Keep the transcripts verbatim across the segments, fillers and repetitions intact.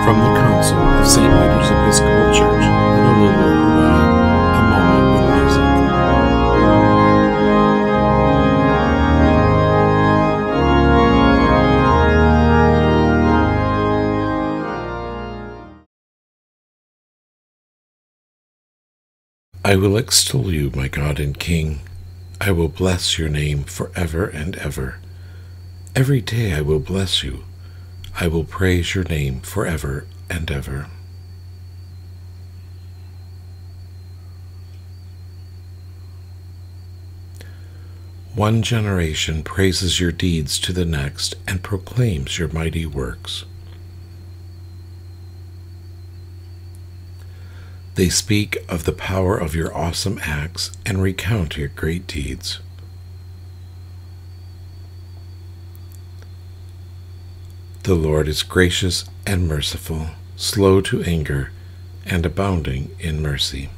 From the Council of Saint Peter's Episcopal Church, Honolulu, Hawaii, a moment with music. I will extol you, my God and King. I will bless your name forever and ever. Every day I will bless you. I will praise your name forever and ever. One generation praises your deeds to the next and proclaims your mighty works. They speak of the power of your awesome acts and recount your great deeds. The Lord is gracious and merciful, slow to anger, and abounding in mercy.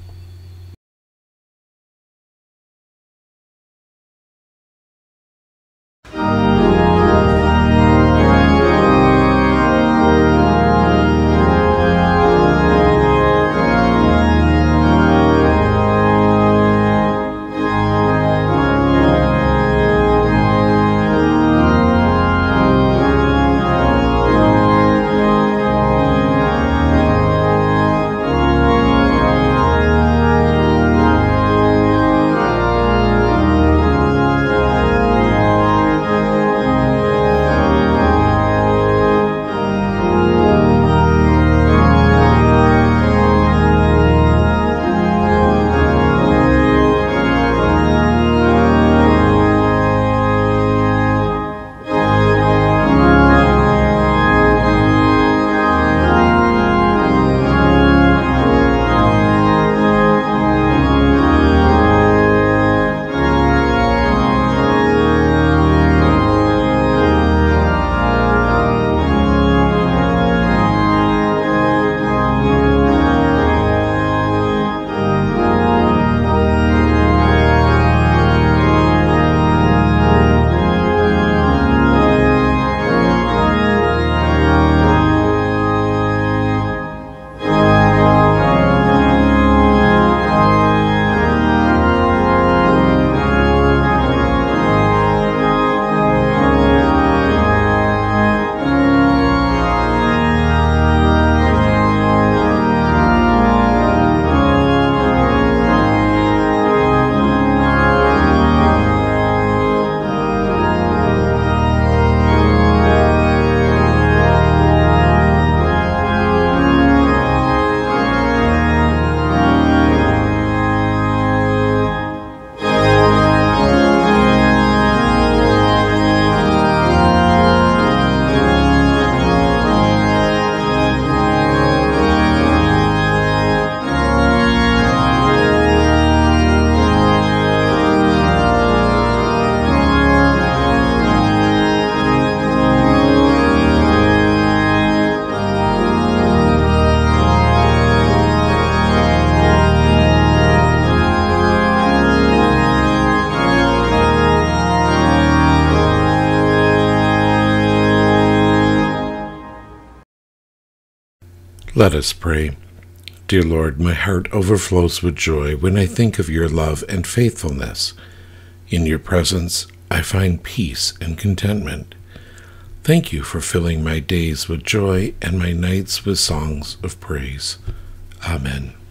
Let us pray. Dear Lord, my heart overflows with joy when I think of your love and faithfulness. In your presence, I find peace and contentment. Thank you for filling my days with joy and my nights with songs of praise. Amen.